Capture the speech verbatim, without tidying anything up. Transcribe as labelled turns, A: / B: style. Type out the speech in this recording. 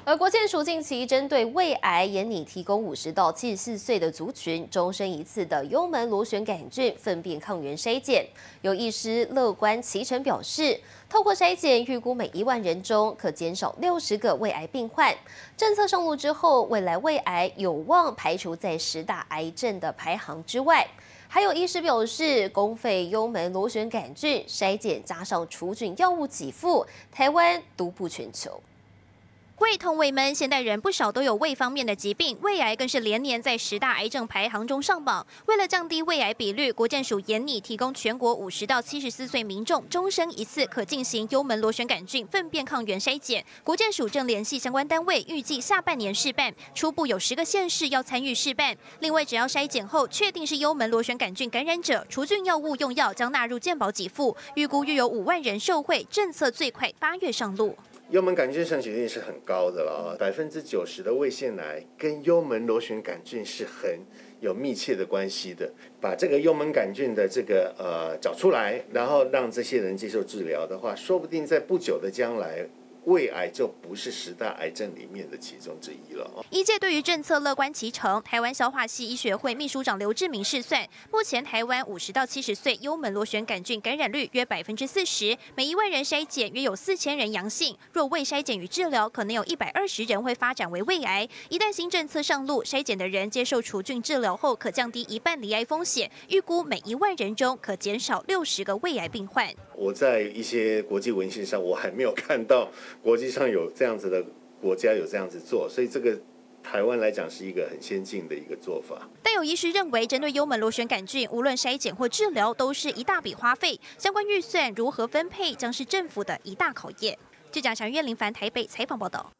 A: 而国健署近期针对胃癌研拟提供五十到七十四岁的族群终身一次的幽门螺旋杆菌粪便抗原筛检。有医师乐观其成表示，透过筛检，预估每一万人中可减少六十个胃癌病患。政策上路之后，未来胃癌有望排除在十大癌症的排行之外。还有医师表示，公费幽门螺旋杆菌筛检加上除菌药物给付，台湾独步全球。
B: 胃痛、胃闷，现代人不少都有胃方面的疾病，胃癌更是连年在十大癌症排行中上榜。为了降低胃癌比率，国健署研拟提供全国五十到七十四岁民众终身一次可进行幽门螺旋杆菌粪便抗原筛检。国健署正联系相关单位，预计下半年试办，初步有十个县市要参与试办。另外，只要筛检后确定是幽门螺旋杆菌感染者，除菌药物用药将纳入健保给付，预估约有五万人受惠。政策最快八月上路。
C: 幽门杆菌盛行率是很高的了，百分之九十的胃腺癌跟幽门螺旋杆菌是很有密切的关系的。把这个幽门杆菌的这个呃找出来，然后让这些人接受治疗的话，说不定在不久的将来，胃癌就不是十大癌症里面的其中之一了。
B: 医界对于政策乐观其成，台湾消化系医学会秘书长刘志明试算，目前台湾五十到七十岁幽门螺旋杆菌感染率约百分之四十，每一万人筛检约有四千人阳性。若未筛检与治疗，可能有一百二十人会发展为胃癌。一旦新政策上路，筛检的人接受除菌治疗后，可降低一半罹癌风险。预估每一万人中可减少六十个胃癌病患。
C: 我在一些国际文献上，我还没有看到国际上有这样子的国家有这样子做，所以这个。 台湾来讲是一个很先进的一个做法，
B: 但有医师认为，针对幽门螺旋杆菌，无论筛检或治疗，都是一大笔花费，相关预算如何分配，将是政府的一大考验。记者蒋月林凡台北采访报道。